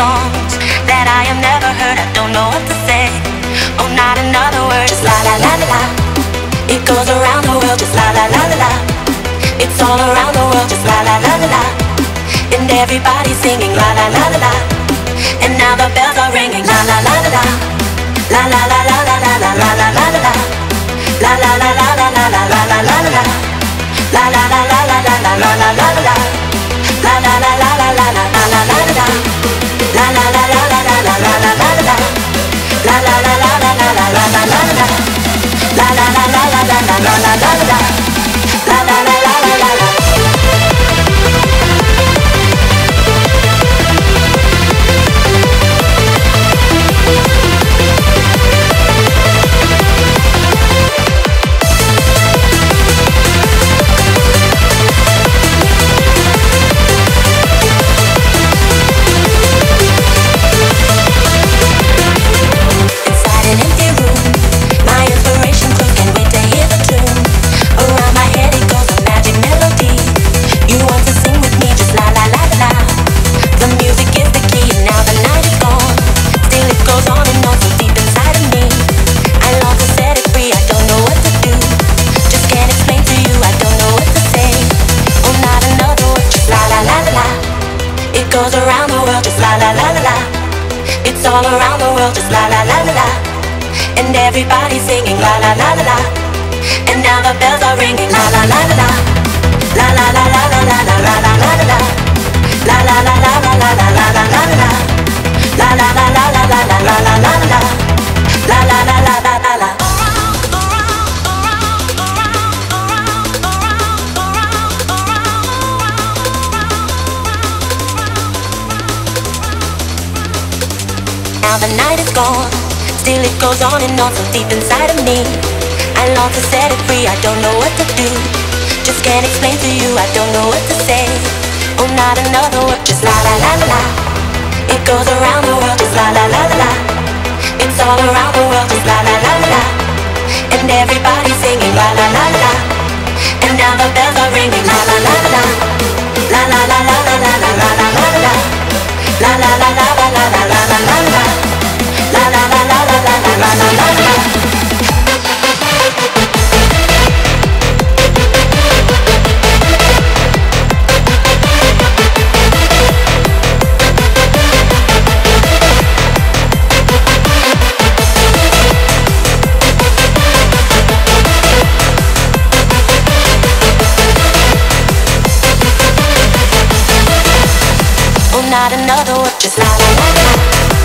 songs that I have never heard. I don't know what to say. Oh, not another word, just la la la la la. It goes around the world, just la la la la la. It's all around the world, just la la la la la. And everybody's singing la la la la la. And now the bells are ringing la la la la la. La la la la la la la la la la la. La la la la la la la la la la la. La la la la la la la la la la la. La la la la la la la la la la la. La la la la la la la la la la la. La la la la la la la la la la la. La la la la la la la la la la la. La la la la la la la. Goes around the world, just la la la la la. It's all around the world, just la la la la la. And everybody's singing la la la la la. And now the bells are ringing la la la la la. La la la la la la la la la la la. La la la la la la la la la la la. La la la la la la la la la la la. La la la la la la la. Now the night is gone, still it goes on and on so deep inside of me. I long to set it free, I don't know what to do. Just can't explain to you, I don't know what to say. Oh, not another word, just la la la la la. It goes around the world, just la la la la la. It's all around the world, just la la la la la. And everybody's singing la la la la la. And now the bells are ringing la la la la la. La la la la la la la la la la la. La la la la la la la la la la la. La la la la la la la la la la la. Oh, not another word, just la la la la.